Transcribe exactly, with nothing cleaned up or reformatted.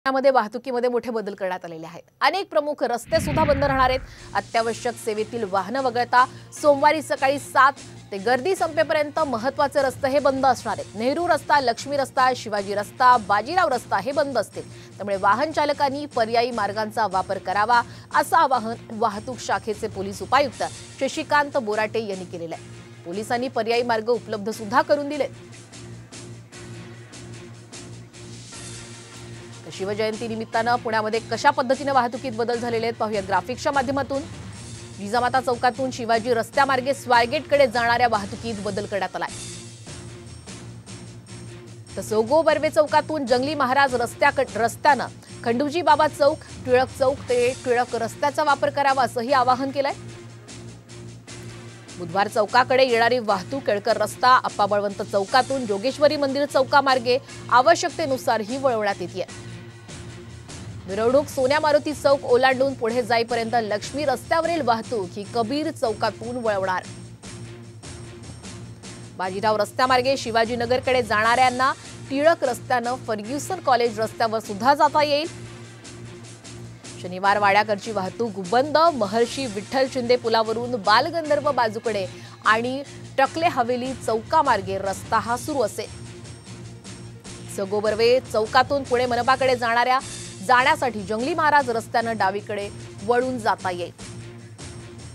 मध्ये वाहतुकीमध्ये मोठे बदल करण्यात आलेले आहेत। अनेक प्रमुख रस्ते सुद्धा बंद राहणार आहेत। अत्यावश्यक सेवेतील वाहनं वगळता सोमवारी सकाळी सात ते गर्दी संपेपर्यंत महत्त्वाचे रस्ते हे बंद असणार आहेत। नेहरू रस्ता, लक्ष्मी रस्ता, शिवाजी रस्ता, बाजीराव रस्ता हे बंद असतील। त्यामुळे वाहन चालकांनी पर्यायी मार्गांचा वापर करावा असं आवाहन वाहतूक शाखेचे पोलीस उपायुक्त शशिकांत बोराटे यांनी केलेलं आहे। पोलिसांनी पर्यायी मार्ग उपलब्ध सुद्धा करून दिलेत। शिवजयंती निमित्तानं पुण्यामध्ये कशा पद्धतीने वाहतुकीत बदल झालेले आहेत पाहूया ग्राफिक्सच्या माध्यमातून। जिजामाता चौकातून शिवाजी रस्त्यामार्गे स्वारगेटकडे जाणाऱ्या वाहतुकीत बदल करण्यात आलाय। तर सोगो बर्वे चौकातून जंगली महाराज रस्त्या रस्त्यानं खंडूजी बाबा चौक, टिळक चौक ते टिळक रस्त्याचा वापर करावा असंही आवाहन केलंय। बुधवार चौकाकडे येणारी वाहतूक केळकर रस्ता, अप्पा बळवंत चौकातून जोगेश्वरी मंदिर चौकामार्गे आवश्यकतेनुसार ही वळवण्यात येते। मिरवणूक सोन्या मारुती चौक ओलांडून पुढे जाईपर्यंत लक्ष्मी रस्त्यावरील वाहतूक ही कबीर चौकातून वळवणार। बाजीराव रस्त्यामार्गे शिवाजीनगरकडे जाणाऱ्यांना टिळक रस्त्यानं फर्ग्युसन कॉलेज रस्त्यावर सुद्धा जाता येईल। शनिवार वाड्याकडची वाहतूक बंद। महर्षी विठ्ठल शिंदे पुलावरून बालगंधर्व बाजूकडे आणि टकले हवेली चौकामार्गे रस्ता हा सुरू असेल। सगोबर्वे चौकातून पुणे मनपाकडे जाणाऱ्या जाण्यासाठी जंगली महाराज रस्त्यानं डावीकडे वळून जाता येईल।